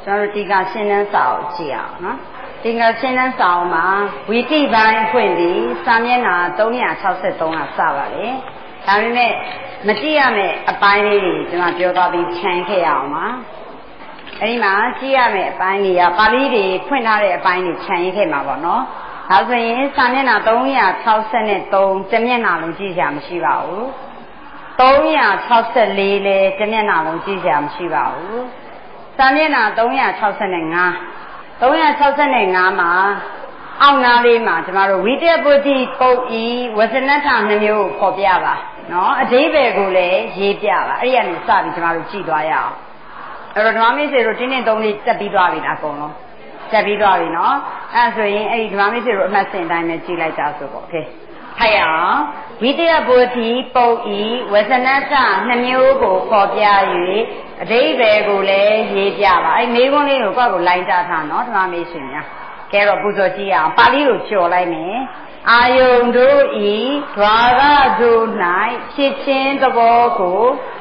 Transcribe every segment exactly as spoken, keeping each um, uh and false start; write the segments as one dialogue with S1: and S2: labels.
S1: ကျွန်တော်တို့ဒီကရှင်းနှန်းစာအုပ်ကြည့်အောင်နော်ဒီကရှင်းနှန်းစာအုပ်မှာဝီတိပိုင်းအဖွင့်ပြီးစာမျက်နှာသုံးရာ၆၃ကစပါလေဒါပေမဲ့မကြည့်ရမယ့်အပိုင်းလေးတွေကျွန်တော်ပြောသွားပြီးခြံခဲ့ရအောင်ပါအဲဒီမှာကြည့်ရမယ့်အပိုင်းတွေကပါဠိတွေဖွင့်ထားတဲ့အပိုင်းတွေခြံရခဲ့မှာပေါ့နော်ဒါဆိုရင်စာမျက်နှာသုံးရာ၆၃တစ်မျက်နှာလုံးကြည့်ကြမရှိပါဘူးသုံးရာ၆၄လည်းတစ်မျက်နှာလုံးကြည့်ကြမရှိပါဘူးစာမျက်နှာသုံးရာ၆၅ သုံးရာ၆၅မှာအောက်နားလေးမှာကျမတို့ဝိတ္တပုတ္တိပုတ်ဤဝဇနထနှမျိုးကိုပေါ်ပြပါနော်အဓိပ္ပာယ်ကိုလည်းရေးပြပါအဲ့ဒီကနေစပြီးကျမတို့ကြည့်သွားရအောင်အဲ့တော့ဓမ္မမိတ်ဆွေတို့တင်းတင်းသုံးလေးတက်ပြီးသွားပြီလားအကုန်လုံးတက်ပြီးသွားပြီနော်အဲ့ဆိုရင်အဲ့ဒီဓမ္မမိတ်ဆွေတို့အမှတ်စဉ်တိုင်းပဲကြည့်လိုက်တာဆိုပေါ့โอเคထိုက်အောင်ဝိတ္တပုတ္တိပုတ်ဤဝဇနထနှမျိုးကိုပေါ်ပြ၍အဓိပ္ပာယ်ကိုလည်းရေးပြပါအဲ့မေးခွန်းလေးကိုကိုယ့်ကိုလိုင်းတာထားနော်ဓမ္မမိတ်ဆွေများကဲတော့ပူဇော်ကြည့်အောင်ပါဠိကိုကျော်လိုက်မယ်အာယုန်တို့ဤဓဝရတို့၌ဖြစ်ခြင်းသဘောကို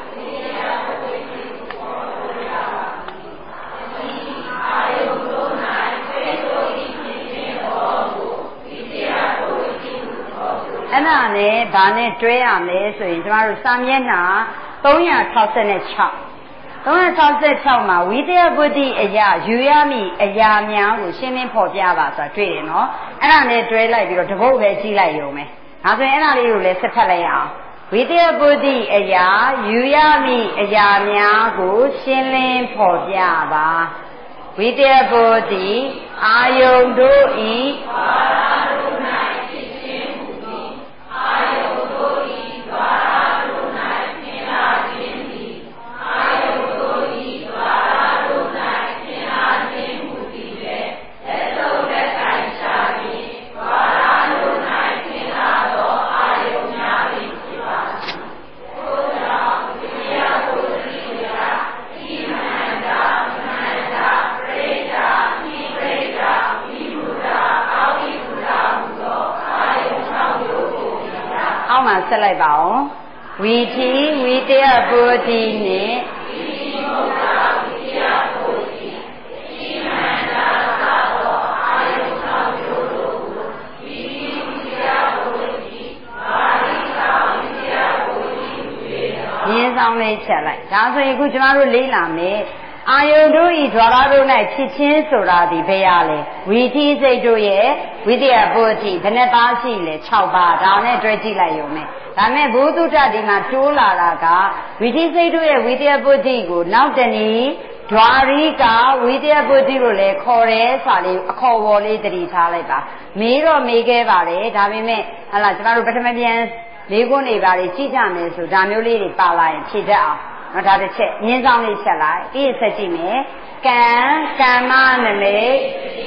S1: အဲ့ဒါနဲ့ဒါနဲ့တွဲရမယ်ဆိုရင်ကျမတို့စာမျက်နှာသုံးရာ၆၆သုံးရာ၆၆မှာဝိတ္တပုတ္တိအရာယူရမည့်အရာများကိုရှင်းလင်းဖော်ပြပါဆိုတာတွေ့တယ်နော်အဲ့ဒါနဲ့တွဲလိုက်ပြီးတော့တပုတ်ပဲကြည့်လိုက်ရုံပဲဒါဆိုရင်အဲ့ဒါလေးကိုလည်းဆက်ဖတ်လိုက်အောင်ဝိတ္တပုတ္တိအရာယူရမည့်အရာများကိုရှင်းလင်းဖော်ပြပါဝိတ္တပုတ္တိအာယုန်တို့ဤအာယုန်တို့ဤဓဝရတို့၌ဖြစ်လာခြင်းသည်အာယုန်တို့ဤဓဝရတို့၌ဖြစ်လာခြင်းမူသည်လေလက်ဆုံးလက်ကိုင်ရှာပြီးဓဝရတို့၌ဖြစ်လာသောအာယုန်များပင်ဖြစ်ပါသည်ဘုရားဝိယပုတ္တိရာဣမန္တာမန္တာပရိဒာဣပရိဒာဝိမုဒ္ဒာအာဝိမုဒ္ဒာဟူသောအာယုန်၆မျိုးကိုအောက်မှာဆက်လိုက်ပါဦးဝီတိဝိတ္တပုတ္တိနှင့်ဝီတိမုဒ္ဒာဝိတ္တပုတ္တိဣမန္တာသာသောအာယုန်၆မျိုးတို့ကိုဝီတိဝိတ္တပုတ္တိပါဠိကဝိတ္တပုတ္တိရင်းဆောင်လေးချက်လိုက်ဒါဆိုရင်အခုကျမတို့လေ့လာမယ်အာယုန်တို့ဤဓဝရတို့၌ဖြစ်ခြင်းဆိုတာဒီဘယ်ရလဲဝီတိစိတ်တို့ရဲ့ဝိတ္တပုတ္တိဘယ်နှပါးရှိလဲ၆ပါးဒါနဲ့တွဲကြည့်လိုက်ရုံနဲ့ဒါမဲ့ဘုသူတ္တဒီမှာတိုးလာတာကဝီတိစိတ်တို့ရဲ့ဝိတ္တပုတ္တိကိုနောက်တနည်းဓဝရိကဝိတ္တပုတ္တိလို့လည်းခေါ်တယ်ဆိုလေးအခေါ်ဝေါ်လေးတတိထားလိုက်ပါမေးတော့မေးခဲ့ပါတယ်ဒါပေမဲ့ဟလာကျမတို့ပထမပြန်လေးခွန်းနေပါလေကြည့်ကြမယ်ဆိုဒါမျိုးလေးတွေပါလာရင်ဖြေတတ်အောင်နော်ဒါတစ်ချက်ညင်းဆောင်လေးချက်လိုက်ပြီးဆက်ကြည့်မယ်ကံကမ္မနမိတ်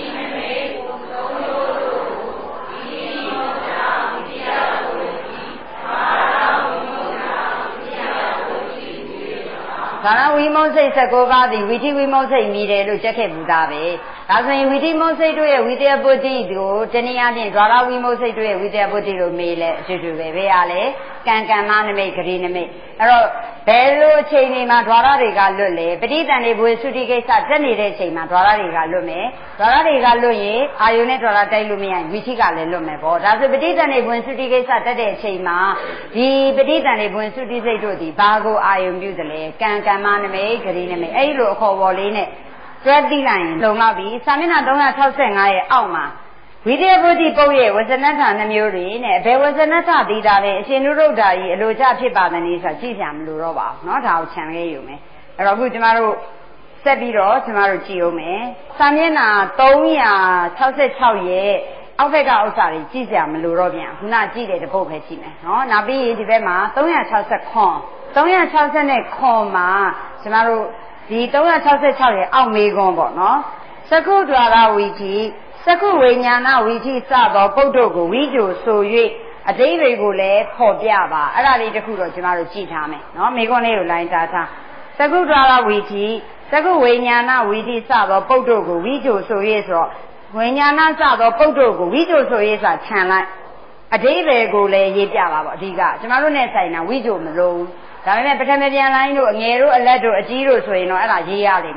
S1: ဒါနဝိမုတ်စိတ်၁၉ပါးသည်ဝိတိဝိမုတ်စိတ်မြည်တယ်လို့ကြက်ခဲ့ဘူးသားပဲဒါဆိုရင်ဝိတိမုတ်စိတ်တို့ရဲ့ဝိတ္တပုတ္တိကိုတနည်းအားဖြင့်ဓဝရဝိမုတ်စိတ်တို့ရဲ့ဝိတ္တပုတ္တိလို့မေးလဲအတူတူပဲဘယ်ရလဲကံကမ္မနမိတ်ဂရိနမိတ်အဲ့တော့ဘယ်လိုအချိန်တွေမှာဓဝရတွေကလွတ်လဲပဋိသန္ဓေဘွေသုတိကိစ္စတက်နေတဲ့အချိန်မှာဓဝရတွေကလွတ်မယ်ဓဝရတွေကလွတ်ရင်အာယုန်နဲ့ဓဝရတိုက်လို့မရရင်ဝိသိကလည်းလွတ်မယ်ပေါ့ဒါဆိုပဋိသန္ဓေဘွေသုတိကိစ္စတက်တဲ့အချိန်မှာဒီပဋိသန္ဓေဘွေသုတိစိတ်တို့ဒီဘာကိုအာယုန်ပြုသလဲကံကမ္မနမိတ်ဂရိနမိတ်အဲ့လိုအခေါ်ပေါ်လေးနဲ့တွဲသိလိုက်ရင်လုံလောက်ပြီစာမျက်နှာသုံးရာ၆၅ရဲ့အောက်မှာဝိတ္တပုတ္တိပုတ်ရဲ့ဝဇနထနှမျိုးတွေနဲ့ဘယ်ဝဇနထသီးတာလဲအရှင်နုရုဒ္ဓကြီးအလိုကျဖြစ်ပါသနည်းဆိုတာကြည့်ကြမလို့တော့ပါဘူးเนาะဒါကိုခြံခဲ့ယူမယ်အဲ့တော့အခုကျမတို့ဆက်ပြီးတော့ကျမတို့ကြည့်အောင်မယ်စာမျက်နှာသုံးရာ၆၆ရဲ့အောက်ဘက်ကဥစ္စာတွေကြည့်ကြမလို့တော့ပြန်ခုနကြည့်တဲ့တပုတ်ပဲကြည့်မယ်เนาะနောက်ပြီးဒီဘက်မှာသုံးရာ၆၇ သုံးရာ၆၇မှာကျမတို့ဒီသုံးရာ၆၆ရဲ့အောက်မေးခွန်းပေါ့နော်သက္ခုဒွါရဝီတိသက္ခုဝိညာဏဝီတိစသောပုဒ်တို့ကိုဝိကြိုဆို၍အတိတ်တွေကိုလည်းဖော်ပြပါအဲ့ဒါလေးတခုတော့ကျမတို့ကြည့်ထားမယ်နော်မေးခွန်းလေးကိုလိုင်းထားထားသက္ခုဒွါရဝီတိသက္ခုဝိညာဏဝီတိစသောပုဒ်တို့ကိုဝိကြိုဆို၍ဆိုတော့ဝိညာဏစသောပုဒ်တို့ကိုဝိကြိုဆို၍ဆိုတာခြံလိုက်အတိတ်တွေကိုလည်းရေးပြပါပေါ့အဓိကကျမတို့နဲ့ဆိုင်တာဝိကြိုမလို့ဒါပေမဲ့ပထမပြန်လိုင်းတို့အငယ်တို့အလက်တို့အကြီးတို့ဆိုရင်တော့အဲ့ဒါရေးရလိမ့်မယ်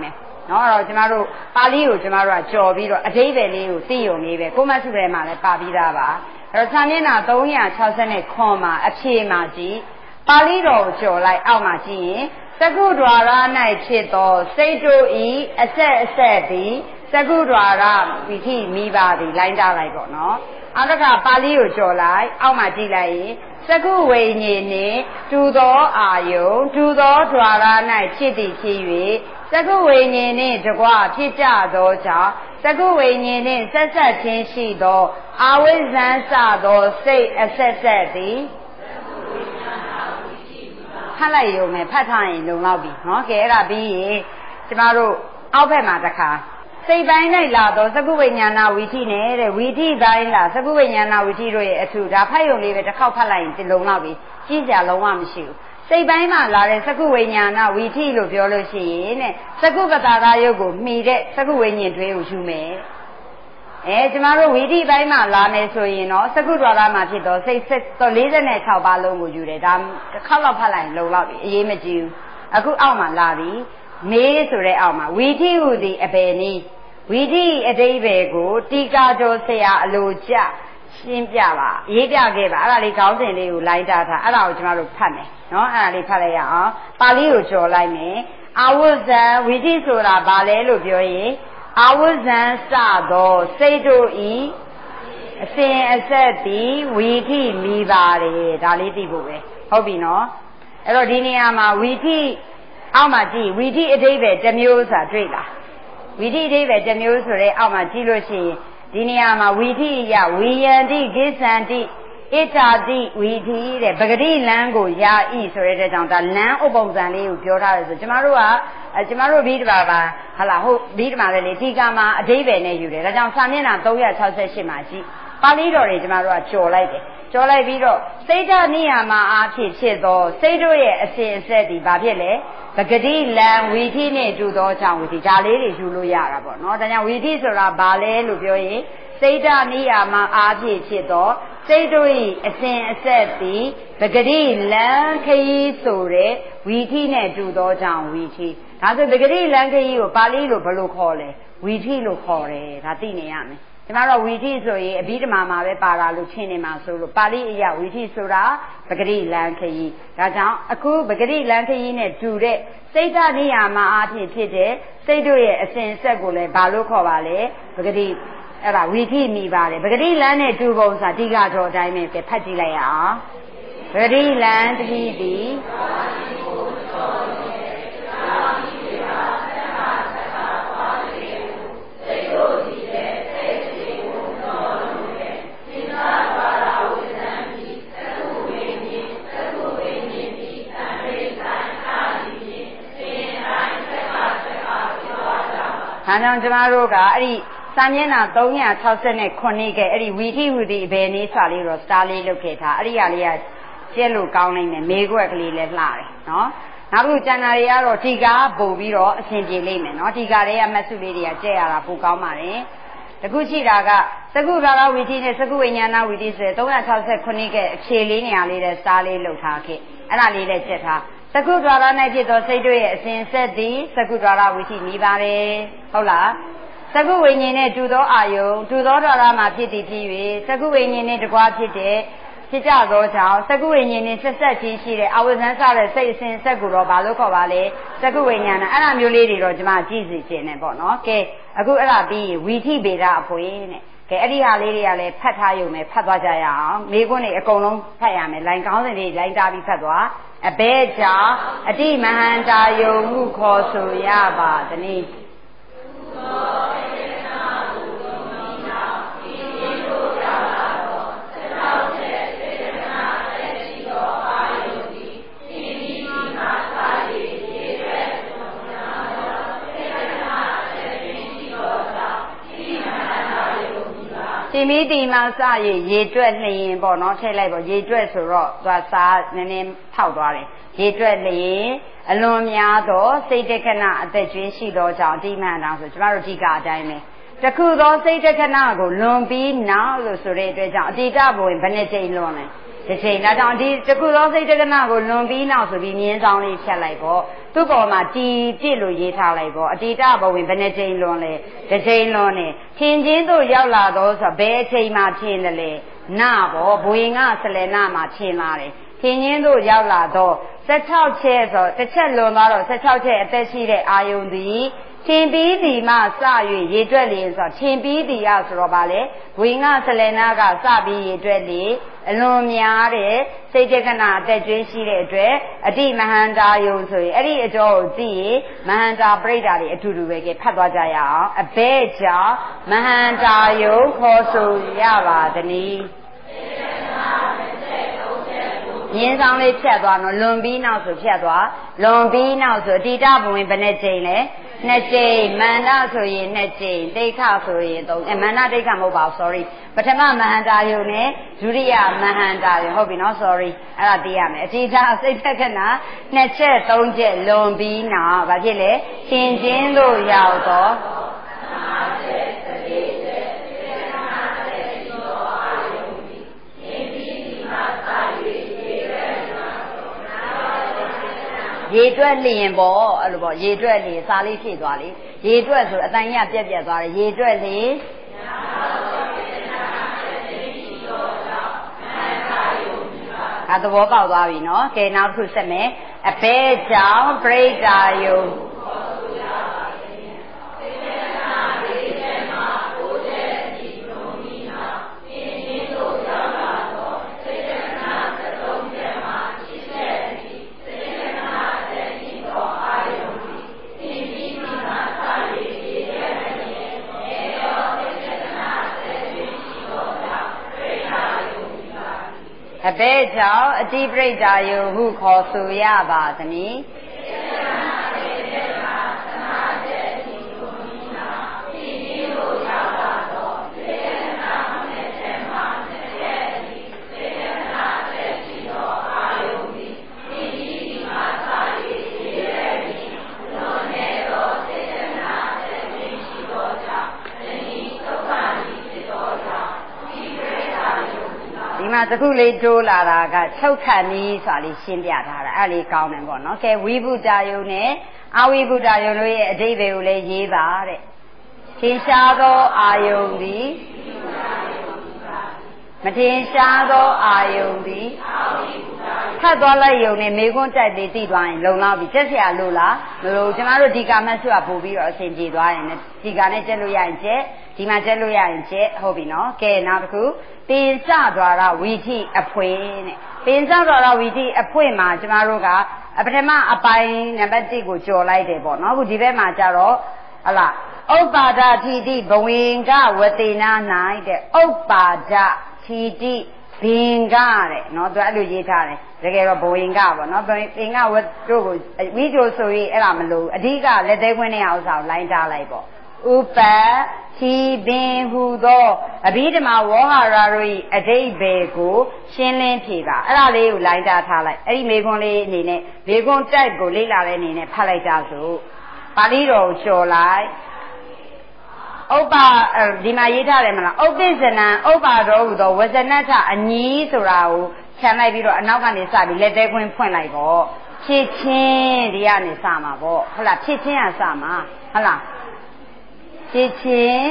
S1: နော်အဲ့တော့ကျမတို့ပါဠိကိုကျမတို့ကကြော်ပြီးတော့အဓိပ္ပာယ်လေးကိုသိရုံလေးပဲကိုမဆုထဲမှာလည်းပါပြီးသားပါအဲ့တော့စာမျက်နှာသုံးရာ၆ဆယ်ခွန်မှာအဖြေမှာကြည့်ပါဠိတော်ကိုကြော်လိုက်အောက်မှာကြည့်ရင်သကုဒ္ဒရာ၌ဖြစ်သောစိတ်တို့ဤအဆက်အဆက်သည်သကုဒ္ဒရာဝိထိမိပါသည်လိုင်းတာလိုက်ပေါ့နော်အောက်ကပါဠိကိုကြော်လိုက်အောက်မှာကြည့်လိုက်ရင်သကုဝိညာဉ်နှင့်တူသောအာယုံတူသောဒွါရ၌ဖြစ်သည်ဖြစ်၍သကုဝိညာဉ်နှင့်တကွဖြစ်ကြသောကြောင့်သကုဝိညာဉ်နှင့်ဆက်ဆက်ခြင်းရှိသောအာဝိဇ္ဇံစသောစိတ်အဆက်ဆက်သည်ဖတ်လိုက်ရုံနဲ့ဖတ်ထားရင်လုံလောက်ပြီနော်ကဲအဲ့ဒါပြီးရင်ကျမတို့အောက်ဘက်မှာတစ်ခါစိတ်ပိုင်း၌လာတော့သကုဝိညာဏဝီထိနဲ့တဲ့ဝီထိတိုင်းလာသကုဝိညာဏဝီထိတို့ရဲ့အထူဒါဖတ်ရုံလေးပဲတစ်ခေါက်ဖတ်လိုက်ရင်လုံလောက်ပြီကြည့်စရာလုံးဝမရှိဘူးစိတ်ပိုင်းမှာလာတဲ့သကုဝိညာဏဝီထိလို့ပြောလို့ရှိရင်တဲ့သကုပတာသာယုတ်ကိုမှီတဲ့သကုဝိညာဉ်တွေးကိုယူမယ်အဲကျမတို့ဝီထိပိုင်းမှာလာမယ်ဆိုရင်တော့သကုဒ္ဒရာမှာဖြစ်တော့စိတ်လေးဆယ်၆ပါးလုံးကိုယူတယ်ဒါတစ်ခေါက်လောက်ဖတ်လိုက်ရင်လုံလောက်ပြီအေးမကြည့်ဘူးအခုအောက်မှာလာပြီမေးဆိုတဲ့အောက်မှာဝီထိဟူသည်အဘယ်နည်းဝီထိအတိဘယ်ကိုတီကာတော်ဆရာအလိုကျရှင်းပြပါရေးပြခဲ့ပါအဲ့ဒါလေးခေါင်းစဉ်လေးကိုလိုက်တာထားအဲ့ဒါကိုကျမတို့ဖတ်မယ်နော်အဲ့ဒါလေးဖတ်လိုက်ရအောင်ပါဠိကိုကြော်လိုက်မယ်အာဝဇ္ဇံဝီထိဆိုတာဘာလဲလို့ပြောရင်အာဝဇ္ဇံစသောစိတ်တို့ဤအစဉ်အဆက်သည်ဝီထိမိပါတယ်ဒါလေးသိဖို့ပဲဟုတ်ပြီနော်အဲ့တော့ဒီနေရာမှာဝီထိအောက်မှာကြည့်ဝီထိအတိဘယ်တစ်မျိုးဆိုတာတွေ့လားဝီထိအတိဘယ်တစ်မျိုးဆိုတဲ့အောက်မှာကြည့်လို့ရှိရင်ဒီနေရာမှာဝီထိယဝီယန္တိကိသန္တိဣတာတိဝီထိတဲ့ပဂတိလမ်းကိုယာဤဆိုတဲ့ကြောင့်ဒါလမ်းဥပုံစံလေးကိုပြောထားတယ်ဆိုကျမတို့ကအဲကျမတို့ဘိဓမာပါဟာလားဟုတ်ဘိဓမာလည်းလေဒီကမှာအတိဘယ်နဲ့ယူတယ်ဒါကြောင့်စာမျက်နှာသုံးရာ၆ဆယ်ရှစ်မှာကြည့်ပါဠိတော်တွေကျမတို့ကကြော်လိုက်တယ်ကြော်လိုက်ပြီးတော့စိတ်ဓာတ်နိယာမအားဖြင့်ဖြစ်သောစိတ်တို့ရဲ့အစဉ်အဆက်ဒီဘာဖြစ်လဲပဂတိလံဝီထိနဲ့တူသောကြောင့်ဝီထိဒါလေးတွေယူလို့ရတာပေါ့နော်ဒါကြောင့်ဝီထိဆိုတာဘာလဲလို့ပြောရင်စိတ်ဓာတ်နိယာမအားဖြင့်ဖြစ်သောစိတ်တို့၏အစဉ်အဆက်သည်ပဂတိလံခရီးဆိုတဲ့ဝီထိနဲ့တူသောကြောင့်ဝီထိဒါဆိုပဂတိလံခရီးကိုပါဠိလိုဘယ်လိုခေါ်လဲဝီထိလို့ခေါ်တယ်ဒါသိနေရမယ်ကျမတို့ဝီထိဆိုရင်အဘိဓမ္မာမှာပဲပါတာလို့ထင်နေမှာဆိုလို့ပါဠိအရဝီထိဆိုတာပဂတိလံခရီးဒါကြောင့်အခုပဂတိလံခရီးနဲ့တူတဲ့စိတ်ဓာတ်နိယာမအားဖြင့်ဖြစ်တဲ့စိတ်တို့ရဲ့အစဉ်အဆက်ကိုလည်းဘာလို့ခေါ်ပါလဲပဂတိအဲ့ဒါဝီထိမိပါတယ်ပဂတိလမ်းနဲ့တူပုံစာတိကတော်အတိုင်းပဲဖတ်ကြည့်လိုက်ရအောင်ပဂတိလမ်းတတိသည်ဒါကြောင့်ကျမတို့ကအဲ့ဒီစာမျက်နှာသုံးရာ၆ဆယ်ခုနှစ်ကအဲ့ဒီဝီထိဟူသည်ဘယ်နည်းစာလေးတော့စတားလေးလုပ်ခဲ့တာအဲ့ဒီဟာလေးကကျက်လို့ကောင်းနိုင်တယ်မေခွက်ကလေးလည်းလှတယ်နော်နောက်တစ်ခုကျန်တာတွေကတော့ဒီကားပုံပြီးတော့အဆင်ပြေလိမ့်မယ်နော်ဒီကားတွေကမတ်စုလေးတွေကကျက်ရတာပိုကောင်းပါတယ်တခုရှိတာကသကုဘာဝဝီထိနဲ့သကုဝိညာဏဝီထိဆိုတဲ့သုံးရာ၆ဆယ်ခုနှစ်ကအဖြေလေးနေရာလေးတဲ့စတားလေးလုပ်ထားခဲ့အဲ့ဒါလေးလည်းကျက်ထားသကုဒ္ဒရာ၌ဖြစ်သောစိတ်တို့ရဲ့အစဉ်ဆက်သည်သကုဒ္ဒရာဝီထိမိပါတယ်ဟုတ်လားသကုဝိညာဉ်နဲ့တူသောအာယုံတူသောဒွါရမှာဖြစ်သည်ဖြစ်၍သကုဝိညာဉ်နဲ့တကွာဖြစ်တဲ့ဖြစ်ကြသောကြောင့်သကုဝိညာဉ်နဲ့ဆက်ဆက်ခြင်းရှိတဲ့အဝဇ္ဇန်စတဲ့စိတ်အစဉ်ဆက်ကိုတော့ဘာလို့ခေါ်ပါလဲသကုဝိညာဏအဲ့ဒါမျိုးလေးတွေတော့ကျွန်မကြည့်စီခြင်းနဲ့ပေါ့နော်ကဲအခုအဲ့ဒါပြီးဝီထိဗေဒအဖွေနဲ့ကဲအဲ့ဒီဟာလေးတွေကလည်းဖတ်ထားရုံနဲ့ဖတ်သွားကြရအောင်မိကွန်းတွေအကုန်လုံးဖတ်ရမယ်လိုင်ကောင်းစဉ်တွေလိုင်တာပြီးဖတ်သွားအဘဲကြောင့်အတိမဟန္တာယုံမှုခေါ်ဆိုရပါသနည်းဒီမီတီမှာစရရေတွက်လျင်ပေါ့နော်ထည့်လိုက်ပေါ့ရေတွက်ဆိုတော့သွားစားနည်းနည်းထောက်သွားတယ်ရေတွက်လျင်အလွန်များသောစိတ်တက္ခဏအသက်ကျွေးရှိသောကြောင့်အတိမှန်တောင်ဆိုကျမတို့ဒီကအတိုင်းပဲတခုသောစိတ်တက္ခဏကိုလွန်ပြီးနောက်လို့ဆိုတဲ့အတွက်ကြောင့်အတိတဘဝင်ဘယ်နှကြိမ်လွန်လဲတစ်ချိန်ဒါကြောင့်ဒီတခုသောစိတ်တက္ကနာကိုလွန်ပြီးနောက်ဆိုပြီးမြင်းဆောင်လေးဖြတ်လိုက်ပေါ့သူ့ပေါ်မှာတီပြစ်လို့ရေးထားလိုက်ပေါ့အတိတဘဝင်ဘယ်နှချိန်လွန်လဲတစ်ချိန်လွန်နေထင်ချင်းတို့ရောက်လာတော့ဆိုဘယ်အချိန်မှထင်တယ်လေနာပေါ့ဘွေငါဆလယ်နာမှာထင်လာတယ်ထင်ချင်းတို့ရောက်လာတော့၁၆ချက်ဆိုတစ်ချက်လွန်သွားတော့၁၆ချက်အသက်ရှိတဲ့အာယုန်သည်ထင်ပြီးဒီမှစ၍ရေတွက်လျင်ဆိုထင်ပြီးဒီရဆိုတော့ဗာလေဝိငါဆလနာကစပြီးရေတွက်လေအလွန်များတဲ့စိတ်တက္ကနာအသက်ကျွေးရှိတဲ့အတွက်အတိမဟန္တာယုံဆိုရင်အဲ့ဒီအကြောကိုသိရင်မဟန္တာပြိဋ္ဌာတွေအတူတူပဲကဲဖတ်သွားကြရအောင်အဘဲကြောင့်မဟန္တာယုံခေါ်ဆိုရပါသည်မြင်းဆောင်လေးဖြတ်သွားတော့လွန်ပြီးနောက်ဆိုဖြတ်သွားလွန်ပြီးနောက်ဆိုအတိတဘဝင်ဘယ်နှကြိမ်လဲနှစ်ကြိမ်မန္တဆိုရင်နှစ်ကြိမ်ဒိဋ္ဌဆိုရင်သုံးအဲမန္တဒိဋ္ဌမဟုတ်ပါဘူး sorry ပထမမဟန္တာယုံနဲ့ဒုတိယမဟန္တာယုံဟုတ်ပြီနော် sorry အဲ့ဒါသိရမယ်အတိတစိတ်တက္ကနာနှစ်ချက်သုံးချက်လွန်ပြီးနောက်ဘာဖြစ်လဲသင်ချင်းတို့ရောက်တော့ရေတွက်လျင်ပေါ့အဲ့လိုပေါ့ရေတွက်လျင်စာလေးဖြည့်သွားလေရေတွက်ဆိုအတန်ကြီးပြက်ပြက်သွားတယ်ရေတွက်လျင်အသဘောပေါက်သွားပြီနော်ကဲနောက်တစ်ခုဆက်မယ်အဘဲကြောင့်ပြိဋ္ဌာယုံအဘဲကြောင့်အတိပရိဋ္ဌာယုံဟုခေါ်ဆိုရပါသည်တခုလေးတိုးလာတာကချုပ်ခတ်နည်းဆိုတာလေးရှင်းပြထားတာအဲ့လေးကောင်းတယ်ပေါ့နော်ကဲဝိဗုဒ္ဓယုံနဲ့အဝိဗုဒ္ဓယုံတို့ရဲ့အဓိပ္ပာယ်ကိုလည်းရေးပါတဲ့ထင်ရှားသောအာယုန်သည်မထင်ရှားသောအာယုန်သည်ဖတ်သွားလိုက်ယုံနဲ့မေခွန်းတိုက်ပြီးသိသွားရင်လုံလောက်ပြီကျက်เสียလို့လားမလို့ကျမတို့ဒီကာမတ်စုကပို့ပြီးတော့အဆင်ပြေသွားရင်ဒီကာနဲ့ကျက်လို့ရရင်ကျက်ဒီမှာကျက်လို့ရရင်ကျက်ဟုတ်ပြီနော်ကဲနောက်တစ်ခုပင်စသွားတာဝီထိအဖွင့်တဲ့ပင်စသွားတာဝီထိအဖွင့်မှာကျမတို့ကပထမအပိုင်းနံပါတ်၁ကိုကြော်လိုက်တယ်ပေါ့နော်အခုဒီဘက်မှာကျတော့ဟလာဥပ္ပါဒထိတိဘဝင်ကဝတိနာ၌တဲ့ဥပ္ပါဒထိတိဘင်္ဂတဲ့နော်သူအဲ့လိုရေးထားတယ်တကယ်တော့ဘဝင်ကပေါ့နော်ဘင်္ဂဝတ်တို့ကိုဝိဇိုဆိုရင်အဲ့ဒါမလို့အဓိကလက်သေးခွင်းတဲ့ဥစ္စာကိုလိုင်းထားလိုက်ပေါ့ဥပ္ပတိဘင်ဟူသောအဘိဓမ္မာဝေါဟာရတို့၏အဓိပ္ပာယ်ကိုရှင်းလင်းဖြေပါအဲ့ဒါလေးကိုလိုင်းထားထားလိုက်အဲ့ဒီမေခွန်းလေးအနေနဲ့မေခွန်းတိုက်ကိုလေ့လာတဲ့အနေနဲ့ဖတ်လိုက်ကြစို့ပါဠိတော်ကိုကျော်လိုက်ဥပ္ပါဒီမှာရေးထားတယ်မလားဥပ္ပိဇနံဥပ္ပါတော်ဟူသောဝဇနထအညီဆိုတာကိုခြံလိုက်ပြီးတော့အနောက်ကနေစပြီးလက်သေးခွင်းဖွင့်လိုက်ပေါ့ဖြစ်ချင်းဒီကနေစမှာပေါ့ဟုတ်လားဖြစ်ချင်းကစမှာဟုတ်လားဖြစ်ချင်း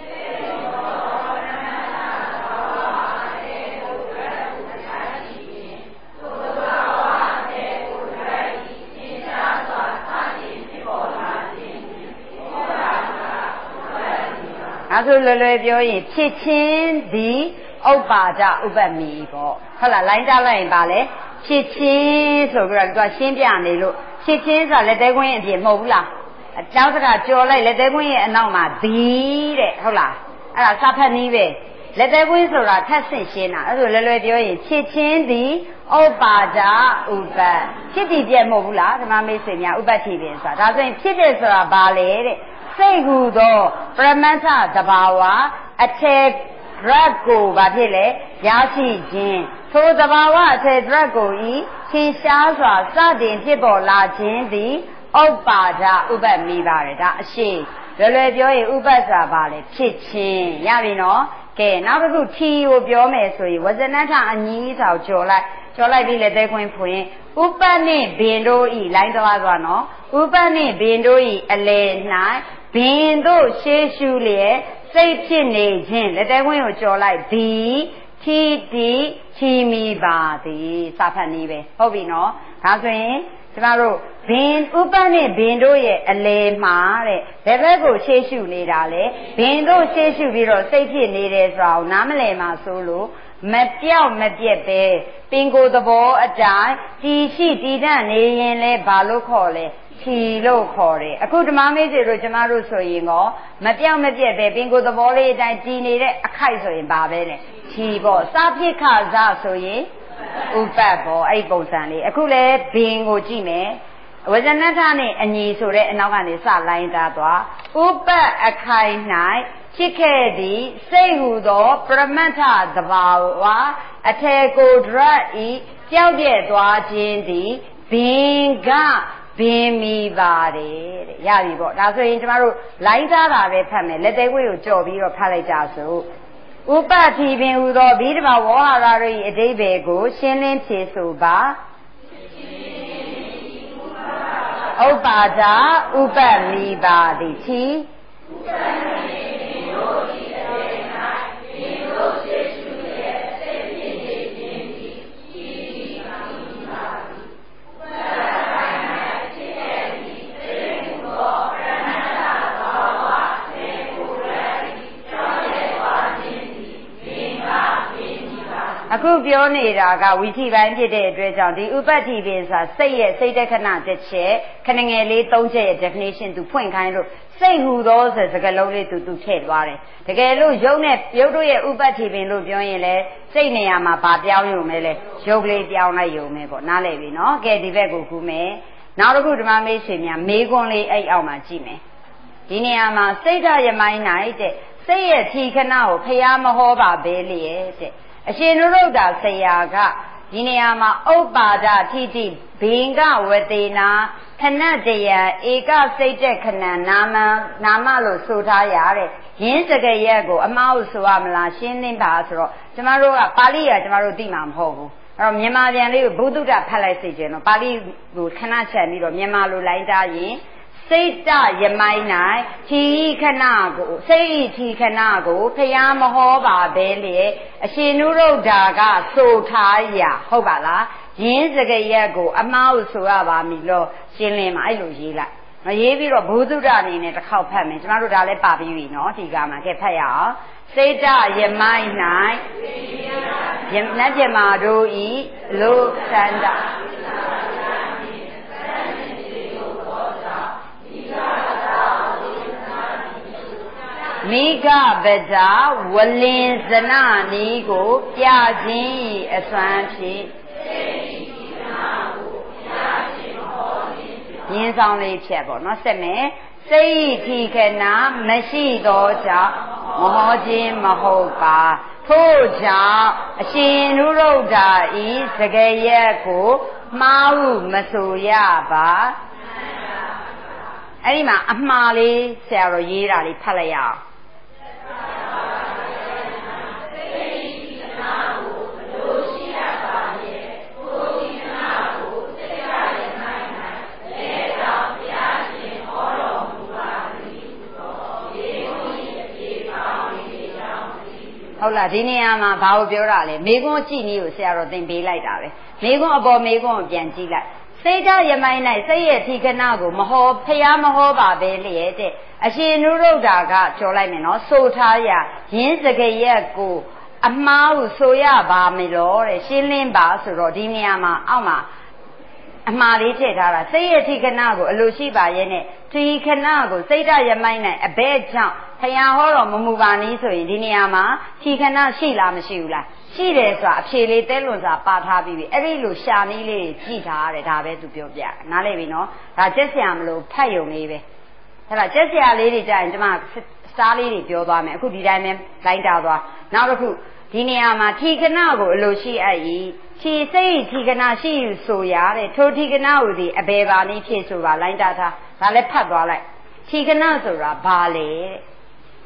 S1: အဲ့ဆိုလွယ်လွယ်ပြောရင်ဖြစ်ချင်းဒီဥပ္ပါဒဥပ္ပမီပေါ့ဟုတ်လားလိုင်းထားလိုက်ရင်ပါလေဖြစ်ချင်းဆိုပြီးတော့သူကရှင်းပြနေလို့ဖြစ်ချင်းဆိုတာလက်သေးခွင်းအပြင်မဟုတ်ဘူးလားတောက်စကားကြော်လိုက်လက်သေးခွင်းရဲ့အနောက်မှာဒီတဲ့ဟုတ်လားအဲ့ဒါစာဖတ်နည်းပဲလက်သေးခွင်းဆိုတာထပ်ဆင့်ရှင်းတာအဲ့ဆိုလွယ်လွယ်ပြောရင်ဖြစ်ချင်းဒီဥပ္ပါဒဥပ္ပဖြစ်တည်ပြတ်မဟုတ်ဘူးလားဓမ္မမိတ်ဆွေများဥပ္ပတိပင်ဆိုတာဒါဆိုရင်ဖြစ်တယ်ဆိုတာဘာလဲတဲ့စိတ်ဟူသောပရမတ္ထသဘာဝအထေရတ်ကိုဘာဖြစ်လဲရရှိခြင်းထိုသဘာဝအထေရတ်ကိုဤထင်ရှားစွာစတင်ဖြစ်ပေါ်လာခြင်းသည်ဥပ္ပါဒဥပ္ပမိပါတယ်ဒါအရှိလွယ်လွယ်ပြောရင်ဥပ္ပဆိုတာဘာလဲဖြစ်ခြင်းရပြီနော်ကဲနောက်တစ်ခုထီကိုပြောမယ်ဆိုရင်ဝဇနထအညီဆောက်ကြော်လိုက်ကြော်လိုက်ပြီးလက်သေးခွင်းဖွင့်ဥပနှင့်ဘင်တို့ဤလိုင်းသွားသွားနော်ဥပနှင့်ဘင်တို့ဤအလေ၌ဘင်တို့ရှေးရှုလျက်စိတ်ဖြစ်နေခြင်းလက်သေးခွင်းကိုကြော်လိုက်သည်ထီတီချီမီပါသည်စာဖတ်နည်းပဲဟုတ်ပြီနော်ဒါဆိုရင်ကျမတို့ဘင်ဥပနဲ့ဘင်တို့ရဲ့အလေမှာတဲ့ဘယ်ဘက်ကိုရှေ့ရှုနေတာလဲဘင်တို့ရှေ့ရှုပြီးတော့စိတ်ဖြစ်နေတယ်ဆိုတာကိုနားမလည်မှဆိုလို့မပြောက်မပြက်ပဲပင်ကိုယ်သဘောအတိုင်းတည်ရှိတည်တတ်နေရင်လဲဘာလို့ခေါ်လဲချီလို့ခေါ်တယ်အခုဓမ္မမေးစေတို့ကျမတို့ဆိုရင်ကောမပြောက်မပြက်ပဲပင်ကိုယ်သဘောလေးအတိုင်းတည်နေတဲ့အခိုက်ဆိုရင်ဘာပဲလဲချီပေါ့စဖြစ်ခါစဆိုရင်ဥပတ်ပေါ့အဲ့ပုံစံလေးအခုလဲဘင်ကိုကြည့်မယ်ဝဇနထနဲ့အညီဆိုတဲ့အနောက်ကနေစလိုင်းသားသွားဥပတ်အခိုင်၌ဖြစ်ခဲ့သည်စိတ်ဟူသောပရမတ္ထသဘာဝအထေကိုဒရဤကြောက်ပြဲ့သွားခြင်းသည်ဘင်ကဘင်မီပါတယ်တဲ့ရပြီပေါ့ဒါဆိုရင်ကျမတို့လိုင်းသားတာပဲဖတ်မယ်လက်သေးခွေးကိုကြော်ပြီးတော့ဖတ်လိုက်ကြစို့ဥပတိပင်ဟူသောဘိဓမ္မာဝေါဟာရ၏အဓိပ္ပာယ်ကိုရှင်းလင်းဖြေဆိုပါဥပပါဒဥပမိပါသည်သီအခုပြောနေတာကဝိသီပိုင်းဖြစ်တဲ့အတွက်ကြောင့်ဒီဥပတ္တိပင်ဆိုတာစိတ်ရဲ့စိတ်တခဏတစ်ချက်ခဏငယ်လေးသုံးချက်ရဲ့ definition သူဖွင့်ခိုင်းလို့စိတ်ဟူသောဆိုစကားလုံးလေးသူသူထည့်သွားတယ်တကယ်လို့ယုတ်နဲ့ယုတ်တို့ရဲ့ဥပတ္တိပင်လို့ပြောရင်လည်းစိတ်နေရာမှာဗာပြောင်းရုံပဲလေယုတ်လေးပြောင်းလိုက်ရုံပဲပေါ့နားလည်ပြီနော်ကဲဒီဘက်ကိုကူးမယ်နောက်တစ်ခုဓမ္မမေးရှင်များမေးခွန်းလေးအဲ့အောက်မှာကြည့်မယ်ဒီနေရာမှာစိတ်ဓာတ်ရမိုင်းနိုင်တဲ့စိတ်ရဲ့ထီခဏကိုဖျားမဟောပါပဲလေတဲ့အရှင်နုရုဒ္ဓဆရာကဒီနေရာမှာဥပ္ပါဒထိတိဘင်္ဂဝတေနာခဏတယံဧကစိတ်တက်ခဏနာမနာမလို့ဆိုထားရတဲ့ရင်းစကရက်ကိုအမှားလို့ဆိုရမလားရှင်းသိပါဆိုတော့ကျမတို့ကပါဠိကကျမတို့သိမှာမဟုတ်ဘူးအဲ့တော့မြန်မာပြန်လေးကိုဘုဒ္ဓတဖတ်လိုက်စေချင်တော့ပါဠိကိုခဏချက်ပြီးတော့မြန်မာလိုလိုက်တာရင်စိတ်တရမိုင်း၌ထီခဏကိုစိတ်ထီခဏကိုဖျားမဟောပါပဲလေအရှင်နုရုဒ္ဓကဆိုထားရဟုတ်ပါလားရင်းစကရက်ကိုအမှားကိုဆိုရပါမည်လို့ရှင်းလင်းမှာအဲ့လိုရေးလိုက်မရေးပြီးတော့ဘုဒ္ဓတအနေနဲ့တစ်ခေါက်ဖတ်မယ်ကျမတို့ဒါလည်းပါပြီးပြီနော်ဒီကမှာကဲဖတ်ရအောင်စိတ်တရမိုင်း၌ယနတ်ပြမာတို့ဤလောသန္တာမိဂဗဒဝလင်ဇနနီကိုပြခြင်းအစွမ်းဖြင့်ရင်းဆောင်လေးဖြတ်ပေါ့နော်ဆက်မယ်စိတ်ထီခဏမရှိသောကြောင့်မဟောခြင်းမဟုတ်ပါထို့ကြောင့်အရှင်နုရုဒ္ဓဤစကရက်ကိုမှားဟုမဆိုရပါအဲ့ဒီမှာအမှားလေးဆရာတော်ရေးတာလေးဖတ်လိုက်ရအောင်ဟုတ်လားဒီနေရာမှာဘာကိုပြောတာလဲမေခွန်းကြည့်နည်းကိုဆရာတော်သင်ပေးလိုက်တာပဲမေခွန်းအပေါ်မေခွန်းကိုပြန်ကြည့်လိုက်စိတ်ဓာတ်ရမိုင်း၌စိတ်ရဲ့ထီခဏကိုမဟောဖျားမဟောပါပဲလျက်တဲ့အရှင်နုရုဒ္ဓကပြောလိုက်မယ်နော်ဆိုထားရရင်းစကရက်ကိုအမှားကိုဆိုရပါမယ်လို့တဲ့ရှင်းလင်းပါဆိုတော့ဒီနေရာမှာအောက်မှာအမှားလေးထည့်ထားတာစိတ်ရဲ့ထီခဏကိုအလိုရှိပါရဲ့နဲ့ထီခဏကိုစိတ်ဓာတ်ရမိုင်း၌အဘဲကြောင့်ဖျားဟောတော်မမူပါနည်းဆိုရင်ဒီနေရာမှာထီခဏရှိလားမရှိဘူးလားရှိတယ်ဆိုတာအဖြေလေးတဲလွန်စွာပါထားပြီးပြီအဲ့ဒီလိုရှာနည်းလေးကြည့်ထားရတယ်ဒါပဲသူပြောပြနားလည်ပြီနော်ဒါကျက်ဆရာမလို့ဖတ်ယုံလေးပဲအဲ့ဒါကျက်ဆရာလေးတွေကြာရင်ကျွန်မစားလေးတွေပြောသွားမယ်အခုဒီတိုင်းပဲလိုက်တာသွားနောက်တစ်ခုဒီနေရာမှာထီခဏကိုအလိုရှိအပ်၏ခြေစိတ်ထီခဏရှိယူဆိုရတဲ့ထိုထီခဏကိုဒီအဘယ်ပါနည်းဖြစ်ဆိုပါလိုက်တာထားဒါလည်းဖတ်သွားလိုက်ထီခဏဆိုတာဘာလဲ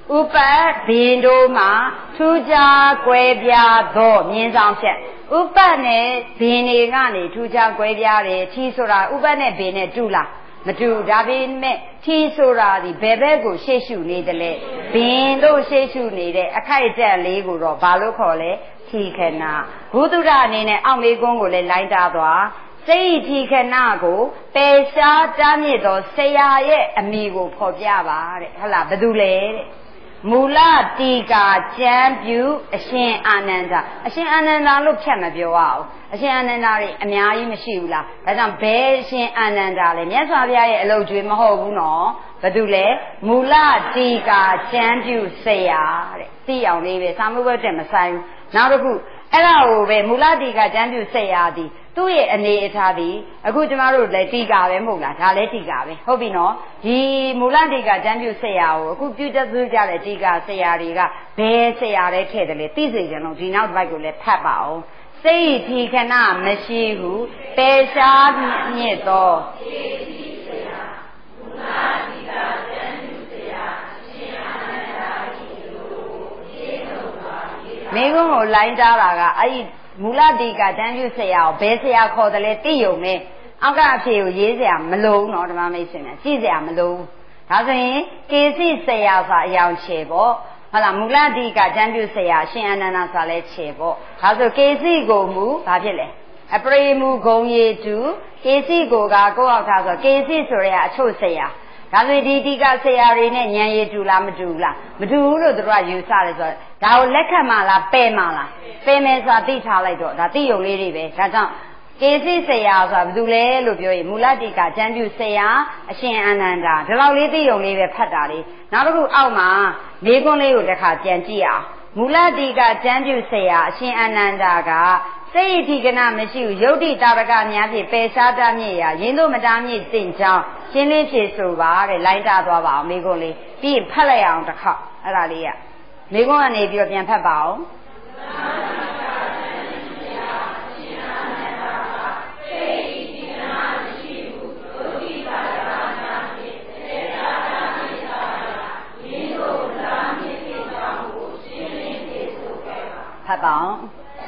S1: ဥပတ်ဘင်တို့မှာထူးခြားကွဲပြားသောမြင်ဆောင်ချက်ဥပတ်နဲ့ဘင်တွေကနေထူးခြားကွဲပြားတယ်ထီဆိုတာဥပတ်နဲ့ဘင်နဲ့တူလားမတူဒါပေမဲ့ထီဆိုတာဒီဘယ်ဘက်ကိုရှေ့ရှုနေတယ်လဲဘင်တို့ရှေ့ရှုနေတဲ့အခိုက်အတန့်လေးကိုတော့ဘာလို့ခေါ်လဲထီခဏဘုဒ္ဓရအနေနဲ့အောက်မေကွန်းကိုလည်းလိုင်းတာသွားစိတ်ထီခဏကိုပယ်ရှားတားမြစ်သောဆရာရဲ့အမိကိုဖော်ပြပါတဲ့ဟုတ်လားဘယ်သူလဲတဲ့မူလတီကာကျမ်းပြုအရှင်အာနန္ဒာအရှင်အာနန္ဒာလို့ဖြတ်မပြောရအောင်အရှင်အာနန္ဒာတွေအများကြီးမရှိဘူးလားဒါကြောင့်ဘယ်အရှင်အာနန္ဒာလဲမြတ်စွာဘုရားရဲ့အလုပ်ကျွေးမဟုတ်ဘူးနော်ဘာတူလဲမူလတီကာကျမ်းပြုဆရာတဲ့သိအောင်လေးပဲစာမှုဘက်တက်မဆိုင်ဘူးနောက်တစ်ခုအဲ့ဒါကိုပဲမူလတီကာကျမ်းပြုဆရာသည်သူ့ရဲ့အနေအထားသည်အခုကျမတို့လည်းတီကာပဲမဟုတ်လားဒါလည်းတီကာပဲဟုတ်ပြီနော်ဒီမူလတီကာကျမ်းပြုဆရာကိုအခုပြုတက်သူကြတဲ့တီကာဆရာတွေကဘယ်ဆရာလဲထည့်တယ်လေသိစေကြလို့ဒီနောက်တစ်ပိုက်ကိုလည်းဖတ်ပါအောင်စိတ်ထီခဏမရှိဘူးပယ်ရှားမြင့်သောမိကုံးကိုလိုင်းကြားတာကအဲ့ဒီမူလတီကာတန်းပြုဆရာကိုဘယ်ဆရာခေါ်တယ်လဲသိယုံနဲ့အောက်ကအဖြေကိုရေးစရာမလိုဘူးနော်ဓမ္မမိတ်ဆွေများကြည့်စရာမလိုဘူးဒါဆိုရင်ကေစီဆရာဆိုအယောင်ချေပေါ့ဟုတ်လားမူလတီကာတန်းပြုဆရာရှင်အာနန္ဒာဆိုလဲချေပေါ့ဒါဆိုကေစီကိုမူဘာဖြစ်လဲအပရိမူဂုံရီတူကေစီကိုကကိုယ့်အောက်ထားဆိုကေစီဆိုရဲအချို့ဆရာဒါဆိုဒီတီကာဆရာတွေနဲ့ဉာဏ်ရည်တူလားမတူဘူးလားမတူဘူးလို့တို့ကယူဆတယ်ဆိုတော့ဒါကိုလက်ခံမှလားပယ်မှလားပယ်မယ်ဆိုတာသိထားလိုက်တော့ဒါသိယုံလေးတွေပဲဒါကြောင့်ကေစီဆရာဆိုတာဘယ်သူလဲလို့ပြောရင်မူလတိကာကျမ်းပြုဆရာအရှင်အာနန္ဒာဒီလောက်လေးသိယုံလေးပဲဖတ်တာလေနောက်တစ်ခုအောက်မှာလေးခွန်းလေးကိုတစ်ခါပြန်ကြည့်အောင်မူလတိကာကျမ်းပြုဆရာအရှင်အာနန္ဒာကစိတ်ဒီကနာမရှိဘူးယုတ်တိတာရကများဖြင့်ပယ်ရှားတတ်မြင့်ရာရင်းတို့မတားမြင့်တင့်ကြောင်းရှင်းလင်းဖြေဆိုပါတဲ့လိုင်းတာသွားပါအောင်မိကုံးလေးပြီးရင်ဖတ်လိုက်အောင်တစ်ခေါက်အဲ့ဒါလေးကမိကုံးကနေပြီးတော့ပြန်ဖတ်ပါအောင်ဖတ်ပါအောင်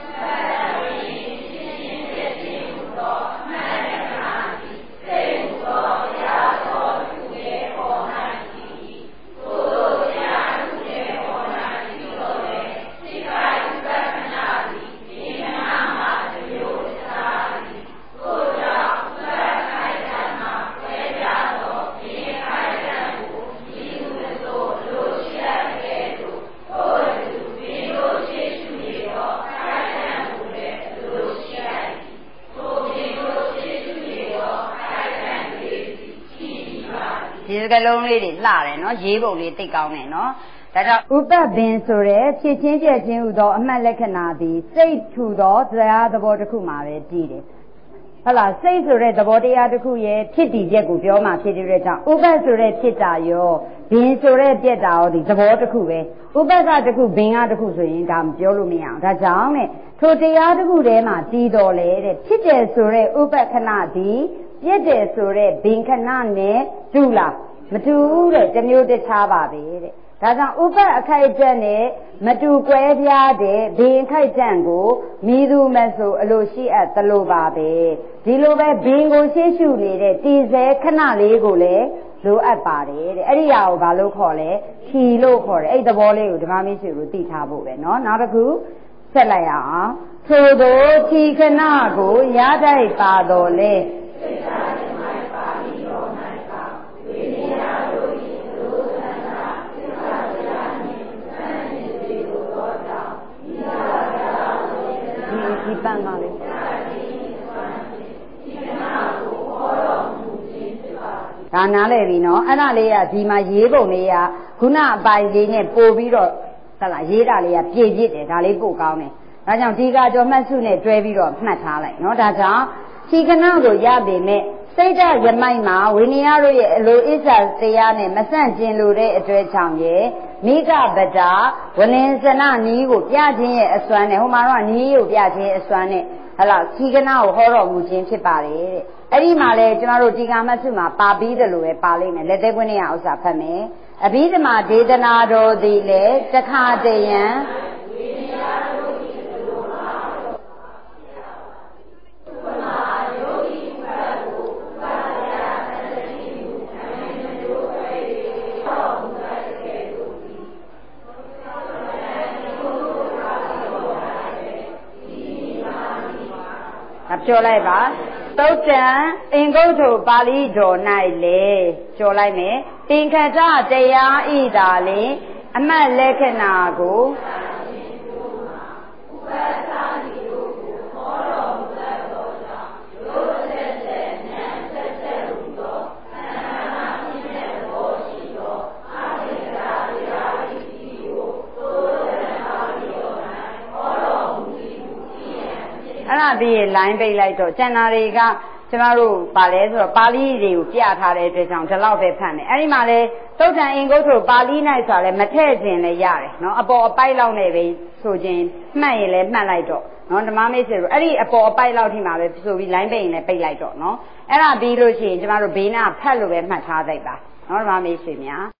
S1: ဒီစကလုံးလေးတွေလှတယ်နော်ရေးပုံလေးသိကောင်းတယ်နော်ဒါကြောင့်ဥပပင်ဆိုတဲ့ဖြစ်ချင်းကျက်ချင်းဟူသောအမှတ်လက္ခဏာသည်စိတ်ထူသောတရားသဘောတစ်ခုမှာပဲတည်တယ်ဟုတ်လားစိတ်ဆိုတဲ့သဘောတရားတစ်ခုရဲ့ဖြစ်တည်ချက်ကိုပြောမှဖြစ်တဲ့ကြောင့်ဥပဆိုတဲ့ဖြစ်တာရောဘင်ဆိုတဲ့ပြက်တာရောဒီသဘောတစ်ခုပဲဥပကတစ်ခုဘင်ကတစ်ခုဆိုရင်ဒါမပြောလို့မရအောင်ဒါကြောင့်နဲ့ထိုတရားတစ်ခုထဲမှာတည်တော်လေတဲ့ဖြစ်တယ်ဆိုတဲ့ဥပခဏသည်ပြက်တယ်ဆိုတဲ့ဘင်ခဏနဲ့တူလားမတူဘူးတဲ့တစ်မျိုးတခြားပါပဲတဲ့ဒါကြောင့်ဥပအခိုက်အတန့်နဲ့မတူကွဲပြားတဲ့ဘင်ခိုက်တန့်ကိုမိသူမဆိုအလိုရှိအပ်သလိုပါပဲဒီလိုပဲဘင်ကိုရှေ့ရှုနေတဲ့တည်ဆဲခဏလေးကိုလည်းလိုအပ်ပါတယ်တဲ့အဲ့ဒီဟာကိုဘာလို့ခေါ်လဲခီလို့ခေါ်တယ်အဲ့ဒီသဘောလေးကိုဓမ္မမင်းရှိကိုသိထားဖို့ပဲเนาะနောက်တစ်ခုဆက်လိုက်အောင်ထိုသောခီခဏကိုရတိုက်ပါတော်လဲဒီပန်းပါလေဒါနားလဲပြီနော်အဲ့ဒါလေးကဒီမှာရေးပုံလေးကခုနအပိုင်လေးနဲ့ပို့ပြီးတော့ဟလာရေးတာလေးကပြည့်ပြည့်တယ်ဒါလေးပို့ကောင်းတယ်ဒါကြောင့်ဒီကကြောမှတ်စုနဲ့တွဲပြီးတော့မှတ်ထားလိုက်နော်ဒါကြောင့်ဒီကနာကိုရပေမဲ့စိတ်ဓာတ်ရမိုက်မှာဝိနည်းတို့ရဲ့အလိုအစ္စာတရားနဲ့မဆန့်ကျင်လို့တဲ့အတွက်ကြောင့်ရဲ့မိဂဗဒဝလင်စနနီးကိုပြခြင်းရဲ့အစွမ်းနဲ့ဟိုမှာတော့နီးကိုပြခြင်းရဲ့အစွမ်းနဲ့ဟလာဒီကနာကိုဟောတော်မူခြင်းဖြစ်ပါတယ်တဲ့အဲ့ဒီမှာလဲကျမတို့ဒီကာမတ်စုမှာပါပြီးတယ်လို့ပဲပါလိမ့်မယ်လက်သေးကွင်းလေးကဥစ္စာဖတ်မယ်အဘိဓမ္မာဒေသနာတော်သည်လည်းတခါတရံပြောလိုက်ပါသုတ်တံအင်္ဂုတ္တပါဠိတော်၌လေပြောလိုက်မယ်သင်္ခတတရားဤသာလင်အမှတ်လက္ခဏာကိုအဲ့ဒါပြီးရင် line ပိတ်လိုက်တော့ကျန်တာတွေကကျမတို့ပါလဲဆိုတော့ပါဠိတွေကိုပြထားတဲ့အတွက်ကြောင့်ဒီလောက်ပဲဖတ်မယ်အဲ့ဒီမှာလဲသုတ်တံအင်္ဂုတ္တပါဠိ၌ဆိုတာလဲမထည့်ခြင်းလဲရတယ်နော်အပေါ်အပိုက်လောက်နဲ့ပဲဆိုခြင်းမှတ်ရင်လဲမှတ်လိုက်တော့နော်ဓမ္မမိတ်ဆွေတို့အဲ့ဒီအပေါ်အပိုက်လောက်ထိမှာပဲဆိုပြီး line ပိတ်ရင်လဲပိတ်လိုက်တော့နော်အဲ့ဒါပြီးလို့ရှိရင်ကျမတို့ဘေးနားဖတ်လို့ပဲမှတ်ထားလိုက်ပါနော်ဓမ္မမိတ်ဆွေများ